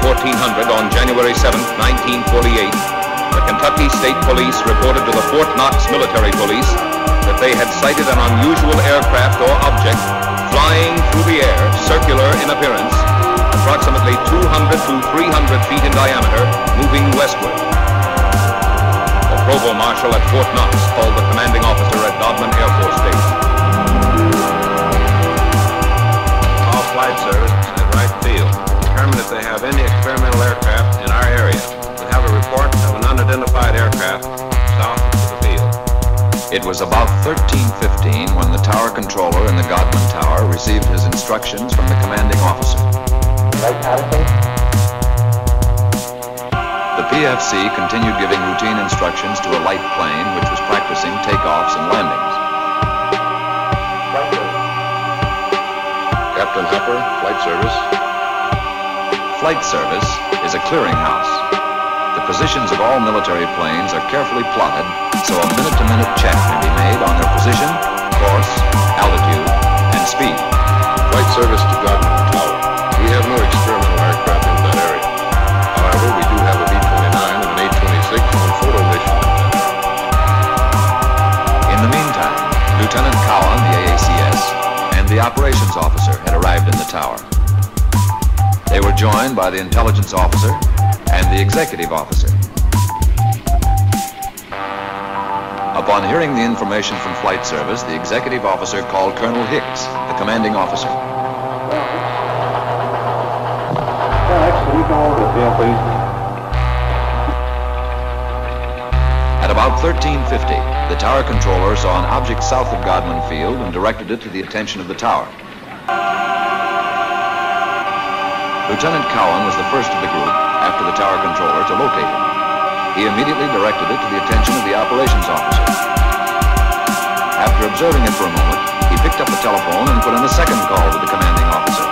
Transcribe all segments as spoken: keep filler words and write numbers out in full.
fourteen hundred on January seventh, nineteen forty-eight, the Kentucky State Police reported to the Fort Knox Military Police that they had sighted an unusual aircraft or object flying through the air, circular in appearance, approximately two hundred to three hundred feet in diameter, moving westward. The Provost Marshal at Fort Knox called the commanding officer at Godman Air Force Base. All flight service at Wright Field determine if they have any experimental aircraft in our area. We have a report of an unidentified aircraft south of the field. It was about thirteen fifteen when the tower controller in the Godman Tower received his instructions from the commanding officer. The P F C continued giving routine instructions to a light plane which was practicing takeoffs and landings. Captain Hopper, Flight Service. Flight service is a clearinghouse. The positions of all military planes are carefully plotted so a minute-to-minute check can be made on their position, course, altitude, and speed. Flight Service to Godman Tower. We have no experimental aircraft in that area. However, we do have a B twenty-nine and an A twenty-six on photo mission in that area. In the meantime, Lieutenant Cowan, the A A C S, and the operations officer had arrived in the tower. They were joined by the intelligence officer and the executive officer. Upon hearing the information from Flight Service, the executive officer called Colonel Hicks, the commanding officer. At about thirteen fifty, the tower controller saw an object south of Godman Field and directed it to the attention of the tower. Lieutenant Cowan was the first of the group, after the tower controller, to locate it. He immediately directed it to the attention of the operations officer. After observing it for a moment, he picked up the telephone and put in a second call to the commanding officer.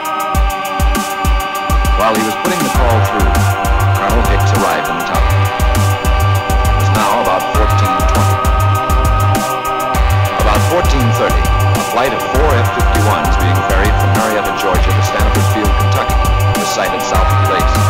While he was putting the call through, Colonel Hicks arrived in the tower. It was now about fourteen twenty. About fourteen thirty, a flight of four F fifty-ones being ferried from Marietta, Georgia to Stanford Field, Kentucky, was sighted south of the base.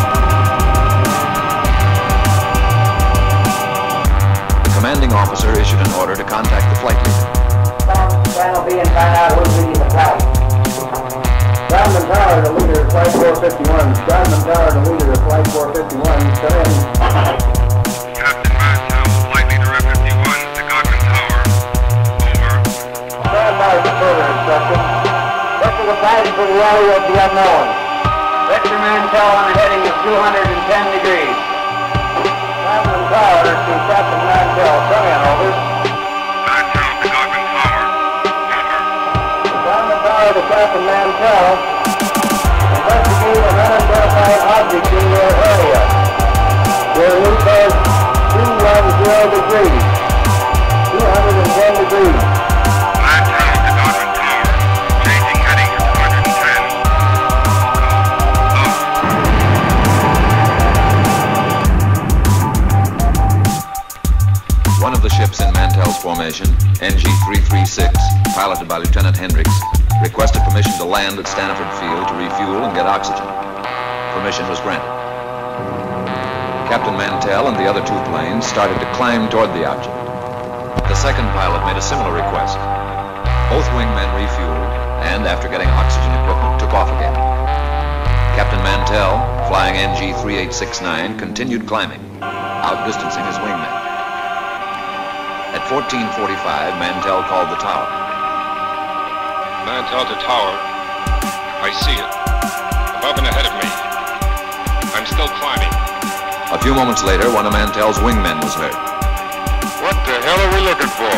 The commanding officer issued an order to contact the flight leader. Channel B and find out who's leading the flight. Godman Tower, the leader of Flight four fifty-one. Godman Tower, the leader of Flight four fifty-one. Come in. Captain Mantell, Flight Leader F fifty-one, to Godman Tower. Over. Stand by for further instructions. Vector the guidance for the area of the unknown. Vector Mantell on a heading of two hundred ten degrees. Godman Tower to Captain Mantell. Come in, over. Mantell to Godman Tower. Over. Godman Tower to Captain Mantell. Investigate an unidentified object in your area. Your route is two hundred ten degrees. two hundred ten degrees. Mantell to Godman Tower. Changing heading to two hundred ten. Over. One of the ships in Mantell's formation, N G three thirty-six, piloted by Lieutenant Hendricks, requested permission to land at Stanford Field to refuel and get oxygen. Permission was granted. Captain Mantell and the other two planes started to climb toward the object. The second pilot made a similar request. Both wingmen refueled and, after getting oxygen equipment, took off again. Captain Mantell, flying N G thirty-eight sixty-nine, continued climbing, outdistancing his wingmen. At fourteen forty-five, Mantell called the tower. Mantell to Tower. I see it. Above and ahead of me. I'm still climbing. A few moments later, one of Mantell's wingmen was heard. What the hell are we looking for?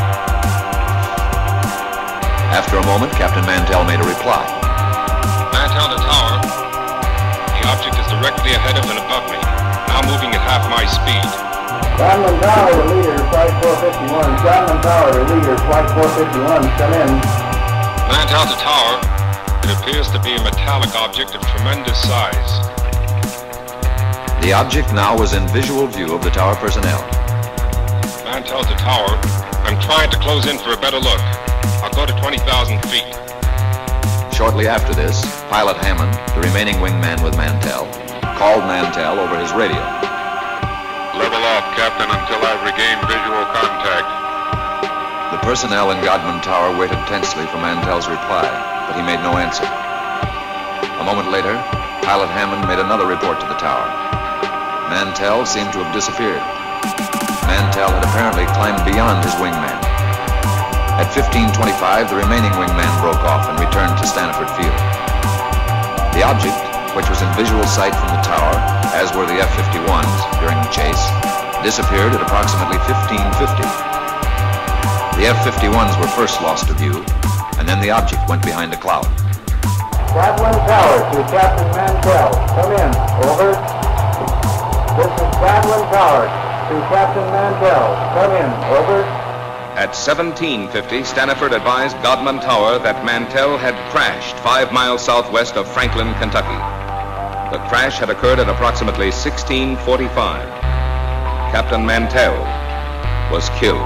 After a moment, Captain Mantell made a reply. Mantell to Tower. The object is directly ahead of and above me. Now moving at half my speed. Godman Tower, the leader of Flight four fifty-one. Godman Tower, the leader of Flight four fifty-one. Come in. Mantell to Tower. It appears to be a metallic object of tremendous size. The object now was in visual view of the tower personnel. Mantell to Tower. I'm trying to close in for a better look. I'll go to twenty thousand feet. Shortly after this, Pilot Hammond, the remaining wingman with Mantell, called Mantell over his radio. Level off, Captain, until I've regained visual contact. The personnel in Godman Tower waited tensely for Mantell's reply, but he made no answer. A moment later, Pilot Hammond made another report to the tower. Mantell seemed to have disappeared. Mantell had apparently climbed beyond his wingman. At fifteen twenty-five, the remaining wingman broke off and returned to Stanford Field. The object, which was in visual sight from the tower, as were the F fifty-ones during the chase, disappeared at approximately fifteen fifty. The F fifty-ones were first lost to view, and then the object went behind a cloud. Godwin Tower to Captain Mantell. Come in. Over. This is Godwin Tower to Captain Mantell. Come in. Over. At seventeen fifty, Stanford advised Godman Tower that Mantell had crashed five miles southwest of Franklin, Kentucky. The crash had occurred at approximately sixteen forty-five. Captain Mantell was killed.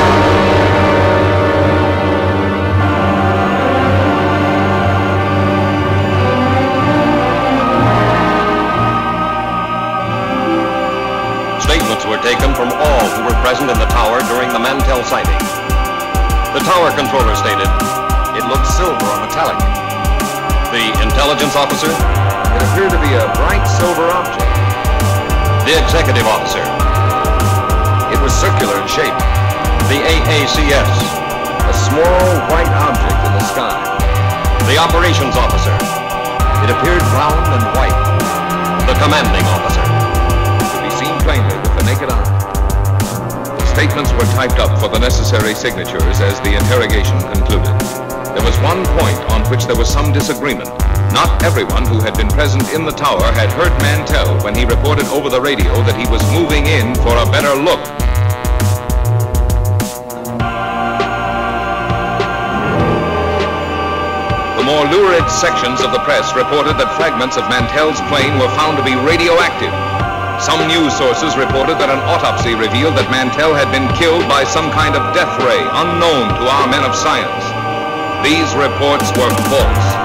Statements were taken from all who were present in the tower during the Mantell sighting. The tower controller stated, It looked silver or metallic. the intelligence officer, It appeared to be a bright silver object. the executive officer, It was circular in shape. the A A C S, A small white object in the sky. the operations officer, It appeared round and white. the commanding officer. Could be seen plainly with the naked eye. The statements were typed up for the necessary signatures as the interrogation concluded. There was one point on which there was some disagreement. Not everyone who had been present in the tower had heard Mantell when he reported over the radio that he was moving in for a better look. The more lurid sections of the press reported that fragments of Mantell's plane were found to be radioactive. Some news sources reported that an autopsy revealed that Mantell had been killed by some kind of death ray unknown to our men of science. These reports were false.